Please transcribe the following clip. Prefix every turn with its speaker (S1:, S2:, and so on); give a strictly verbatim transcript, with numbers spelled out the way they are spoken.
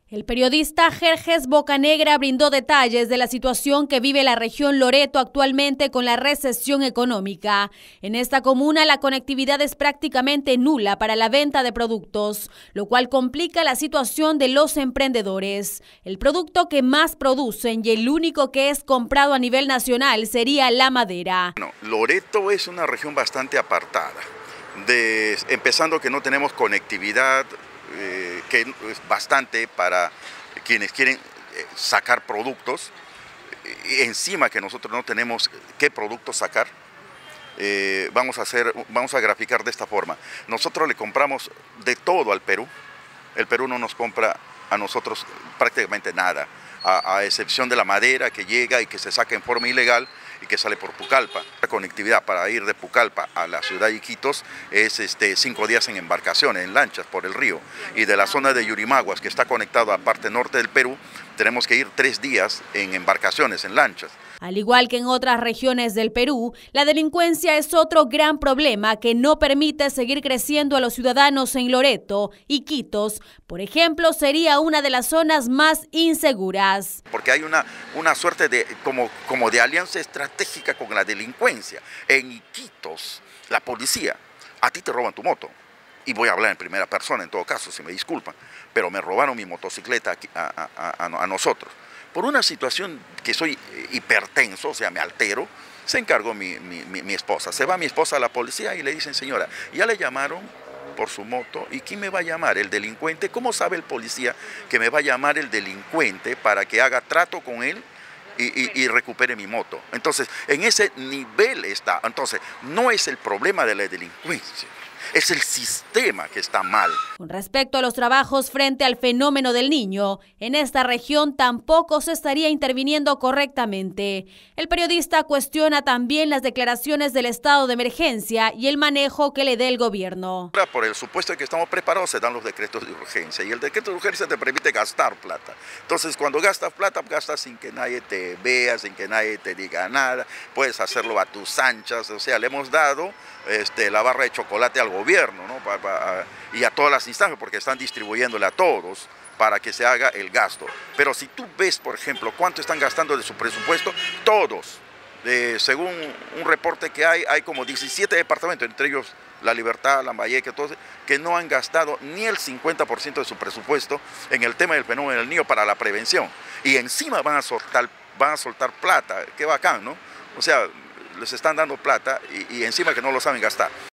S1: El periodista Jerjes Bocanegra brindó detalles de la situación que vive la región Loreto actualmente con la recesión económica. En esta comuna la conectividad es prácticamente nula para la venta de productos, lo cual complica la situación de los emprendedores. El producto que más producen y el único que es comprado a nivel nacional sería la madera.
S2: Bueno, Loreto es una región bastante apartada, de, empezando que no tenemos conectividad, Eh, que es bastante para quienes quieren eh, sacar productos, y encima que nosotros no tenemos qué productos sacar. Eh, vamos a hacer, vamos a graficar de esta forma. Nosotros le compramos de todo al Perú. El Perú no nos compra a nosotros prácticamente nada, a, a excepción de la madera que llega y que se saca en forma ilegal y que sale por Pucallpa. La conectividad para ir de Pucallpa a la ciudad de Iquitos es este, cinco días en embarcaciones, en lanchas por el río. Y de la zona de Yurimaguas, que está conectado a la parte norte del Perú, tenemos que ir tres días en embarcaciones, en lanchas.
S1: Al igual que en otras regiones del Perú, la delincuencia es otro gran problema que no permite seguir creciendo a los ciudadanos en Loreto. Iquitos, por ejemplo, sería una de las zonas más inseguras.
S2: Porque hay una, una suerte de, como, como de alianza estratégica con la delincuencia. En Iquitos, la policía, a ti te roban tu moto. Y voy a hablar en primera persona, en todo caso, si me disculpan, pero me robaron mi motocicleta a, a, a, a nosotros. Por una situación que soy hipertenso, o sea, me altero, se encargó mi, mi, mi, mi esposa. Se va mi esposa a la policía y le dicen, señora, ya le llamaron por su moto, ¿y quién me va a llamar? ¿El delincuente? ¿Cómo sabe el policía que me va a llamar el delincuente para que haga trato con él y, y, y recupere mi moto? Entonces, en ese nivel está. Entonces, no es el problema de la delincuencia, es el sistema que está mal.
S1: Con respecto a los trabajos frente al fenómeno del Niño, en esta región tampoco se estaría interviniendo correctamente. El periodista cuestiona también las declaraciones del estado de emergencia y el manejo que le dé el gobierno.
S2: Por el supuesto de que estamos preparados, se dan los decretos de urgencia, y el decreto de urgencia te permite gastar plata. Entonces, cuando gastas plata, gastas sin que nadie te vea, sin que nadie te diga nada, puedes hacerlo a tus anchas. O sea, le hemos dado este, la barra de chocolate al gobierno, ¿no? Pa, pa, y a todas las instancias, porque están distribuyéndole a todos para que se haga el gasto. Pero si tú ves, por ejemplo, cuánto están gastando de su presupuesto, todos, eh, según un reporte que hay, hay como diecisiete departamentos, entre ellos La Libertad, Lambayeque, todos, que no han gastado ni el cincuenta por ciento de su presupuesto en el tema del fenómeno del niño para la prevención. Y encima van a soltar, van a soltar plata, qué bacán, ¿no? O sea, les están dando plata y, y encima que no lo saben gastar.